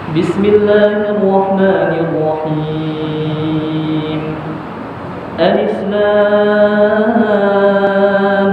بسم الله الرحمن الرحيم. ألف لام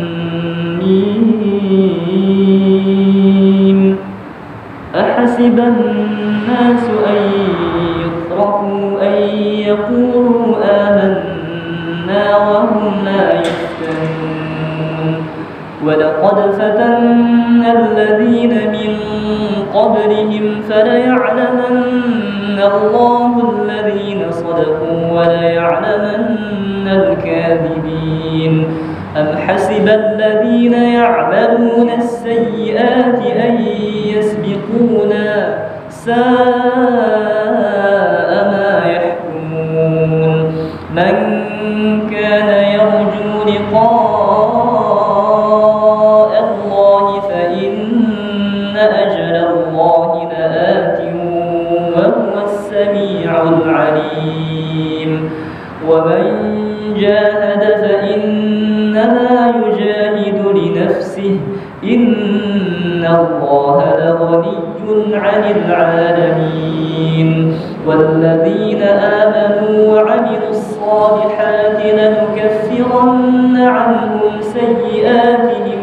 ميم. أحسب الناس أن يتركوا أن يقولوا آمنا وهم لا يفتنون. ولقد فتنا الذين من قبلهم فليعلمن الله الذين صدقوا وليعلمن الكاذبين. أم حسب الذين يعملون السيئات أن يسبقونا ساء ما يحكمون. من كان يرجو لقاء الله فإن أجل الله لآت وهو السميع العليم. ومن جاهد فإنما يجاهد لنفسه إن الله لغني عن العالمين. والذين آمنوا وعملوا الصالحات لنكفرن عنهم سيئاتهم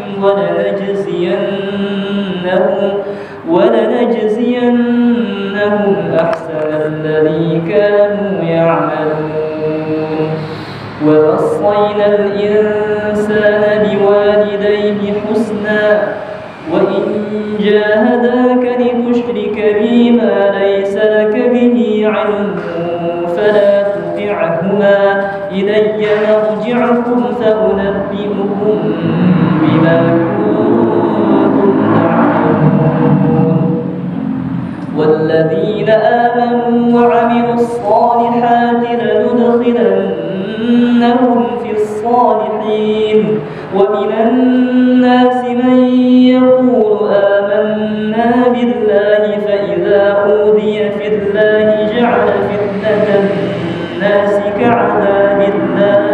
ولنجزينهم أحسن الذي كانوا يعملون. ووصينا الإنسان بوالديه حسنا وإن جاهداك لتشرك بي ما ليس لك به علم فلا تطعهما إلي مرجعكم فأنبئكم بما كنتم تعملون. والذين آمنوا وعملوا الصالحات لندخلنهم في الصالحين. ومن الناس من يقول آمنا بالله فإذا أوذي في الله جعل فتنة الناس كعذاب الله.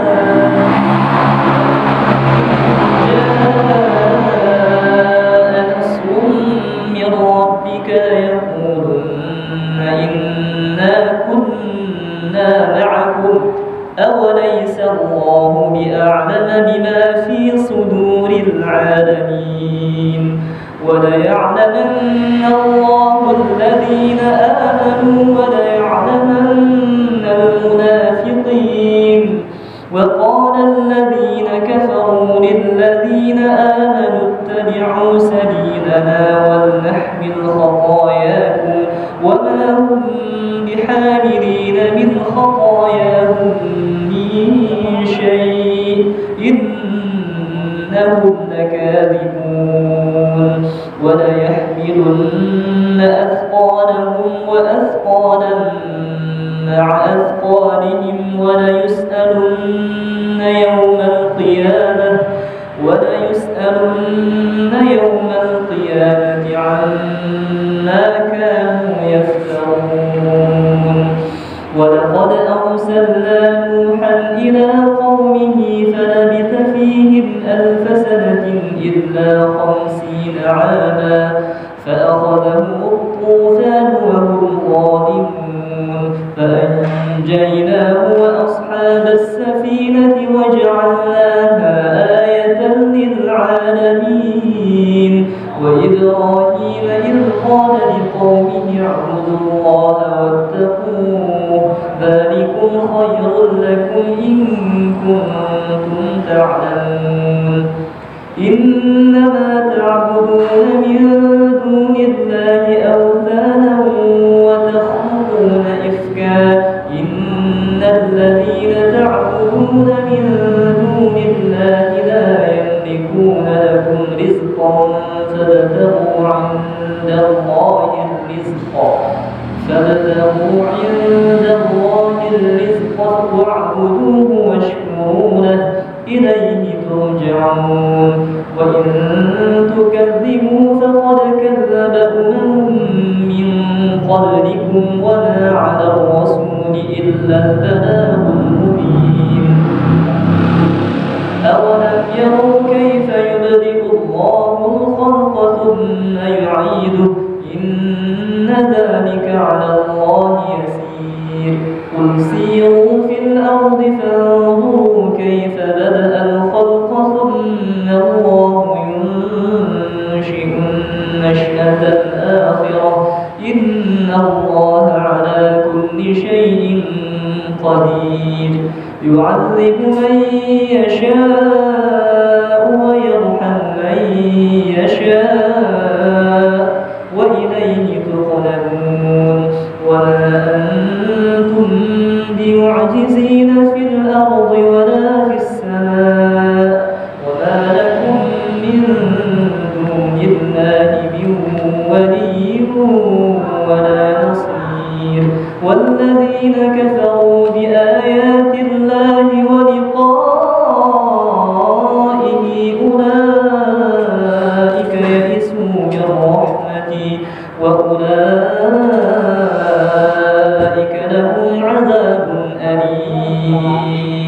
جاء نصر من ربك يقولون إنا كنا معكم أوليس الله بأعلم بما في صدور العالمين. وليعلمن الله الذين آمنوا وليعلمن المنافقين. وقال الذين كفروا للذين آمنوا اتبعوا سبيلنا ولنحمل خطاياكم وما هم بحاملين من خطاياهم من شيء إنهم لكاذبون. وليحملن أثقالهم وأثقالا مع أثقالهم وليسألن يوم القيامة عما كانوا يفترون. ولقد أرسلنا نوحا إلى قومه فلبث فيهم 1000 سنة إلا 50 عاما فأخذهم الطوفان وهم ظالمون. فأنجيناه وأصحاب السفينة وجعلناها آية للعالمين. وإبراهيم إذ قال لقومه اعبدوا الله واتقوه ذلكم خير لكم إن كنتم تعلمون. إنما تعبدون من دون الله أوثانا وتخلقون إفكا إن الذين تعبدون من دون الله لا يملكون لكم رزقا فابتغوا عند الله الرزق واعبدوه واشكروا له إليه ترجعون. وإن تكذبوا فقد كذب من قبلكم وما على الرسول إلا البلاغ المبين. أولم يروا كيف يبدئ الله الخلق ثم يعيده إن ذلك على الله يسير قل سيروا في الأرض فانظروا كيف بدأ الخلق ثم الله ينشئ النشأة الآخرة إن الله على كل شيء قدير يعذب من يشاء ويرحم من يشاء وإليه تقلبون وما أنتم بمعجزين في الأرض ولا في السماء وما لكم من دون الله من ولي ولا نصير والذين كفروا بآيات الله ولقائه أولئك يئسوا من رحمتي وأولئك لهم عذاب أليم